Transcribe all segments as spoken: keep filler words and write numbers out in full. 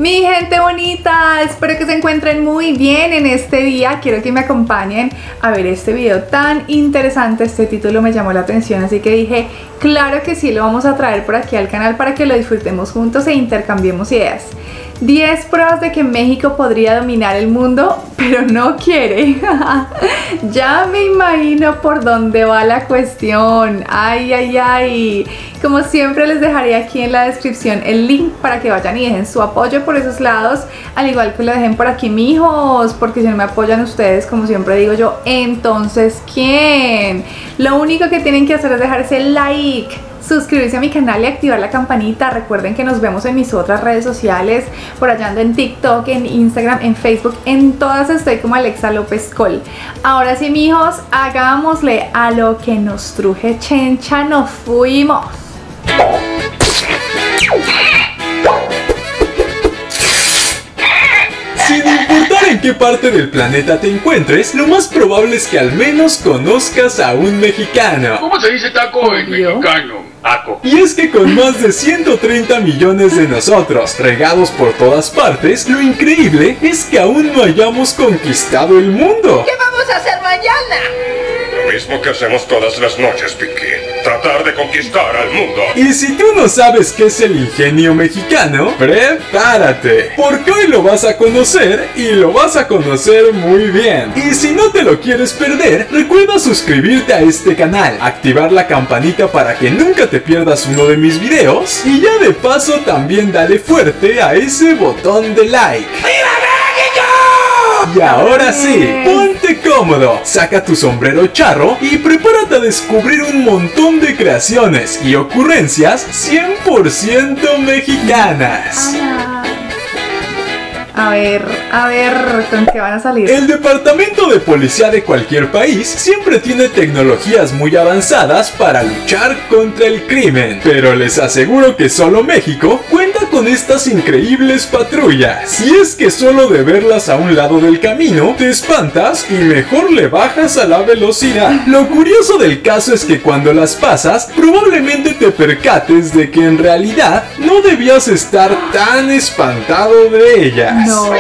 Mi gente bonita, espero que se encuentren muy bien en este día. Quiero que me acompañen a ver este video tan interesante. Este título me llamó la atención, así que dije, claro que sí, lo vamos a traer por aquí al canal para que lo disfrutemos juntos e intercambiemos ideas. diez pruebas de que México podría dominar el mundo, pero no quiere. Ya me imagino por dónde va la cuestión. Ay, ay, ay. Como siempre les dejaré aquí en la descripción el link para que vayan y dejen su apoyo por esos lados, al igual que lo dejen por aquí, mijos, porque si no me apoyan ustedes, como siempre digo yo, entonces ¿quién? Lo único que tienen que hacer es dejar ese like, suscribirse a mi canal y activar la campanita. Recuerden que nos vemos en mis otras redes sociales, por allá ando en TikTok, en Instagram, en Facebook, en todas estoy como Alexa López Col. Ahora sí, mijos, hagámosle a lo que nos truje chencha, nos fuimos. Sin importar en qué parte del planeta te encuentres, lo más probable es que al menos conozcas a un mexicano. ¿Cómo se dice taco en mexicano? Taco. Y es que con más de ciento treinta millones de nosotros regados por todas partes, lo increíble es que aún no hayamos conquistado el mundo. ¿Qué vamos a hacer mañana? Lo mismo que hacemos todas las noches, Pinky. Tratar de conquistar al mundo. Y si tú no sabes qué es el ingenio mexicano, prepárate, porque hoy lo vas a conocer y lo vas a conocer muy bien. Y si no te lo quieres perder, recuerda suscribirte a este canal, activar la campanita para que nunca te pierdas uno de mis videos, y ya de paso también dale fuerte a ese botón de like. ¡Viva México! Y ahora sí, ponte cómodo, saca tu sombrero charro y prepárate a descubrir un montón de creaciones y ocurrencias cien por ciento mexicanas. A ver, a ver, ¿con qué van a salir? El departamento de policía de cualquier país siempre tiene tecnologías muy avanzadas para luchar contra el crimen, pero les aseguro que solo México cuenta con estas increíbles patrullas. Y es que solo de verlas a un lado del camino te espantas y mejor le bajas a la velocidad. Lo curioso del caso es que cuando las pasas, probablemente te percates de que en realidad no debías estar tan espantado de ellas. No.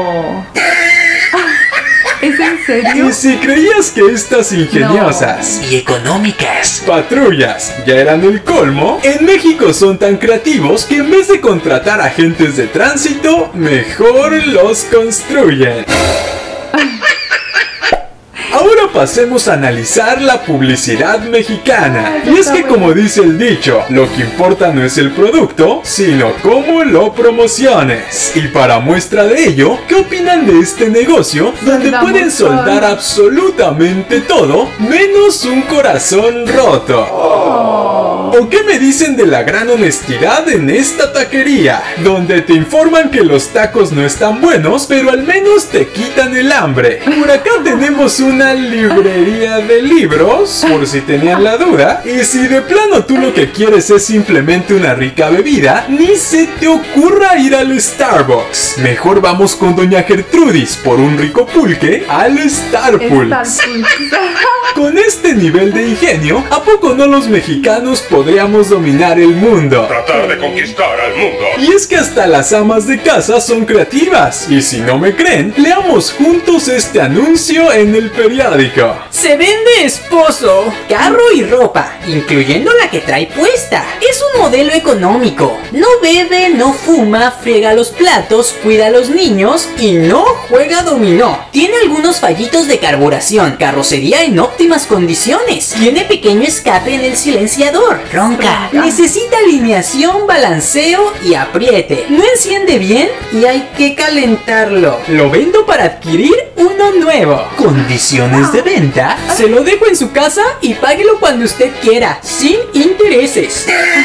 ¿Es en serio? Y si creías que estas ingeniosas Y económicas patrullas ya eran el colmo, en México son tan creativos que en vez de contratar agentes de tránsito, mejor los construyen. Ahora pasemos a analizar la publicidad mexicana. Y es que, como dice el dicho, lo que importa no es el producto, sino cómo lo promociones. Y para muestra de ello, ¿qué opinan de este negocio donde pueden soldar absolutamente todo menos un corazón roto? ¿O qué me dicen de la gran honestidad en esta taquería, donde te informan que los tacos no están buenos, pero al menos te quitan el hambre? Por acá tenemos una librería de libros, por si tenían la duda. Y si de plano tú lo que quieres es simplemente una rica bebida, ni se te ocurra ir al Starbucks. Mejor vamos con doña Gertrudis por un rico pulque al Starpulse. Con este nivel de ingenio, ¿a poco no los mexicanos podríamos dominar el mundo? Tratar de conquistar al mundo. Y es que hasta las amas de casa son creativas. Y si no me creen, leamos juntos este anuncio en el periódico. Se vende esposo, carro y ropa, incluyendo la que trae puesta. Es un modelo económico. No bebe, no fuma, friega los platos, cuida a los niños y no juega dominó. Tiene algunos fallitos de carburación, carrocería en óptimas condiciones. Tiene pequeño escape en el silenciador. Ronca. Necesita alineación, balanceo y apriete. No enciende bien y hay que calentarlo. Lo vendo para adquirir uno nuevo. Condiciones de venta. Se lo dejo en su casa y páguelo cuando usted quiera, sin intereses.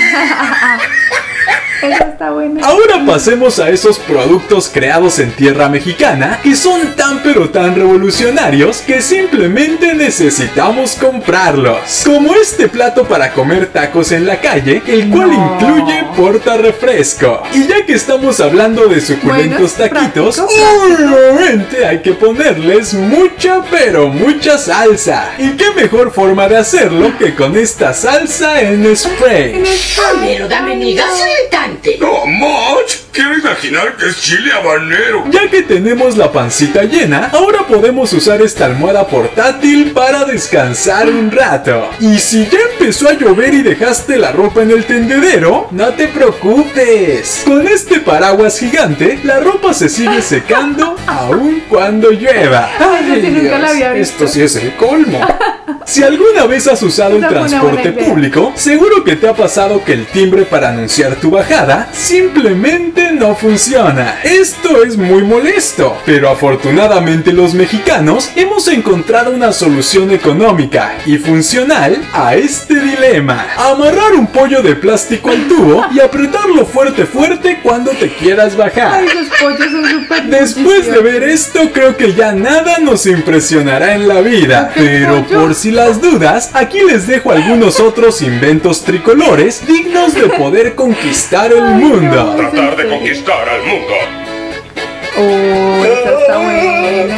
Eso está bueno. Ahora pasemos a esos productos creados en tierra mexicana que son tan pero tan revolucionarios que simplemente necesitamos comprarlos. Como este plato para comer tacos en la calle, el cual no. incluye porta refresco. Y ya que estamos hablando de suculentos bueno, taquitos, obviamente hay que ponerles mucha pero mucha salsa. Y qué mejor forma de hacerlo que con esta salsa en spray. Pero dame mi gasolina. picante. ¡Oh, Moch! Quiero imaginar que es chile habanero. Ya que tenemos la pancita llena, ahora podemos usar esta almohada portátil para descansar un rato. Y si ya empezó a llover y dejaste la ropa en el tendedero, no te preocupes. Con este paraguas gigante, la ropa se sigue secando aun cuando llueva. Ay, sí, nunca la había visto. Esto sí es el colmo. Si alguna vez has usado el Esa fue una transporte buena idea. público, seguro que te ha pasado que el timbre para anunciar tu bajada simplemente no funciona. Esto es muy molesto, pero afortunadamente los mexicanos hemos encontrado una solución económica y funcional a este dilema. Amarrar un pollo de plástico al tubo y apretarlo fuerte fuerte cuando te quieras bajar. Ay, los pollos son súper Después de ver esto, creo que ya nada nos impresionará en la vida. Pero por si las dudas, aquí les dejo algunos otros inventos tricolores dignos de poder conquistar el mundo. Tratar de conquistar al mundo. Oh, esta está buena.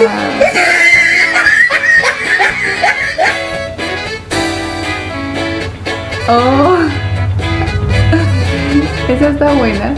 Oh, esa está buena.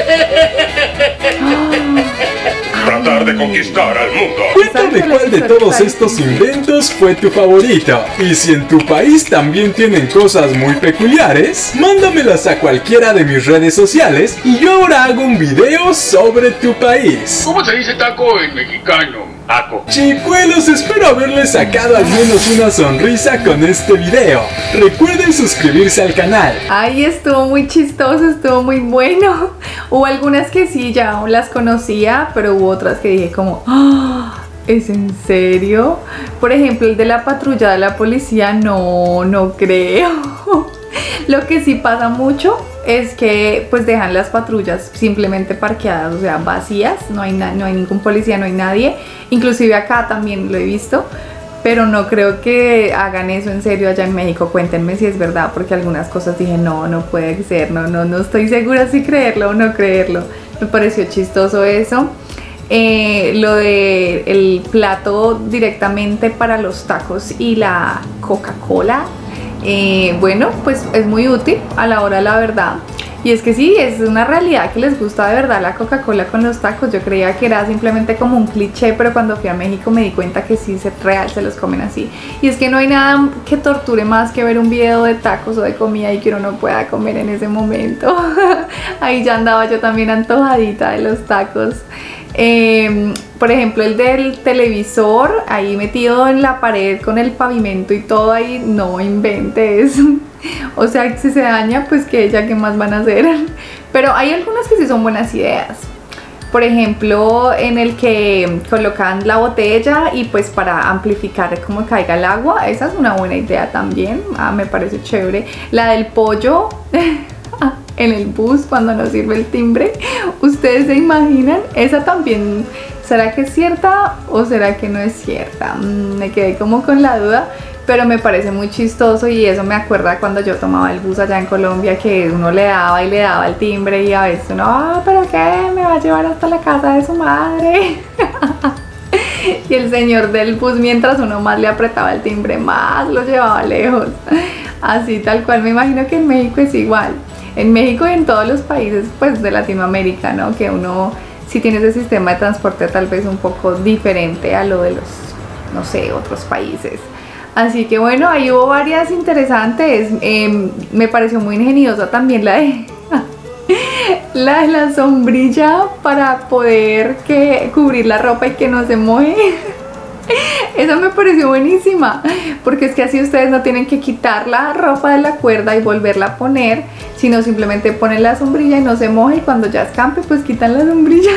Tratar de conquistar al mundo. Cuéntame cuál de todos estos inventos fue tu favorito. Y si en tu país también tienen cosas muy peculiares, mándamelas a cualquiera de mis redes sociales y yo ahora hago un video sobre tu país. ¿Cómo se dice taco en mexicano? Taco. Chicuelos, espero haberles sacado al menos una sonrisa con este video. Recuerden suscribirse al canal. Ay, estuvo muy chistoso, estuvo muy bueno. Hubo algunas que sí, ya las conocía, pero hubo otras que dije como, ¡ah! ¿Es en serio? Por ejemplo, el de la patrulla de la policía, no, no creo. Lo que sí pasa mucho es que pues dejan las patrullas simplemente parqueadas, o sea, vacías, no hay, no hay ningún policía, no hay nadie. Inclusive acá también lo he visto, pero no creo que hagan eso en serio allá en México. Cuéntenme si es verdad, porque algunas cosas dije, no, no puede ser, no, no, no estoy segura si creerlo o no creerlo. Me pareció chistoso eso. Eh, lo de el plato directamente para los tacos y la Coca-Cola, eh, bueno, pues es muy útil a la hora de la verdad. Y es que sí, es una realidad que les gusta de verdad la Coca-Cola con los tacos. Yo creía que era simplemente como un cliché, pero cuando fui a México me di cuenta que sí, es real, se los comen así. Y es que no hay nada que torture más que ver un video de tacos o de comida y que uno no pueda comer en ese momento. Ahí ya andaba yo también antojadita de los tacos. Eh, por ejemplo, el del televisor ahí metido en la pared con el pavimento y todo ahí, no inventes. O sea, si se daña, pues que ya qué más van a hacer. Pero hay algunas que sí son buenas ideas. Por ejemplo, en el que colocan la botella y pues para amplificar cómo caiga el agua, esa es una buena idea también. Ah, me parece chévere. La del pollo en el bus cuando no sirve el timbre, ¿ustedes se imaginan? Esa también, ¿será que es cierta o será que no es cierta? Mm, me quedé como con la duda, pero me parece muy chistoso y eso me acuerda cuando yo tomaba el bus allá en Colombia, que uno le daba y le daba el timbre y a veces uno, ah, ¿pero qué? Me va a llevar hasta la casa de su madre. Y el señor del bus, mientras uno más le apretaba el timbre, más lo llevaba lejos. Así tal cual, me imagino que en México es igual. En México y en todos los países pues de Latinoamérica, ¿no? Que uno sí tiene ese sistema de transporte tal vez un poco diferente a lo de los, no sé, otros países. Así que bueno, ahí hubo varias interesantes. Eh, me pareció muy ingeniosa también la de la de la sombrilla para poder que, cubrir la ropa y que no se moje. Esa me pareció buenísima, porque es que así ustedes no tienen que quitar la ropa de la cuerda y volverla a poner, sino simplemente ponen la sombrilla y no se moja, y cuando ya escampe pues quitan la sombrilla.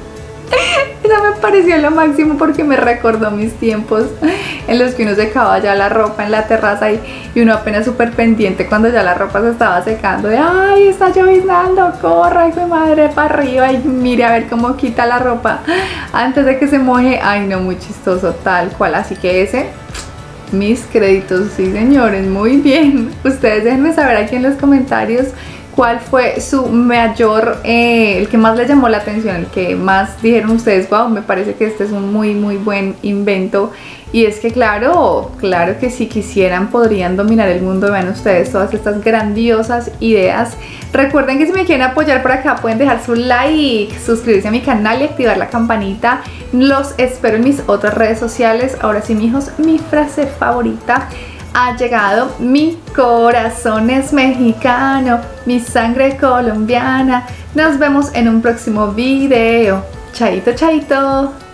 Esa me pareció lo máximo porque me recordó mis tiempos en los que uno secaba ya la ropa en la terraza y, y uno apenas súper pendiente cuando ya la ropa se estaba secando de ¡ay, está lloviznando! ¡Corra, hijo de madre, para arriba! Y mire a ver cómo quita la ropa antes de que se moje. ¡Ay, no! Muy chistoso, tal cual. Así que ese, mis créditos, sí señores, muy bien. Ustedes déjenme saber aquí en los comentarios cuál fue su mayor, eh, el que más les llamó la atención, el que más dijeron ustedes, wow, me parece que este es un muy muy buen invento. Y es que claro, claro que si quisieran podrían dominar el mundo. Vean ustedes todas estas grandiosas ideas. Recuerden que si me quieren apoyar por acá pueden dejar su like, suscribirse a mi canal y activar la campanita. Los espero en mis otras redes sociales. Ahora sí, mijos, mi frase favorita ha llegado. Mi corazón es mexicano, mi sangre colombiana. Nos vemos en un próximo video. Chaito, chaito.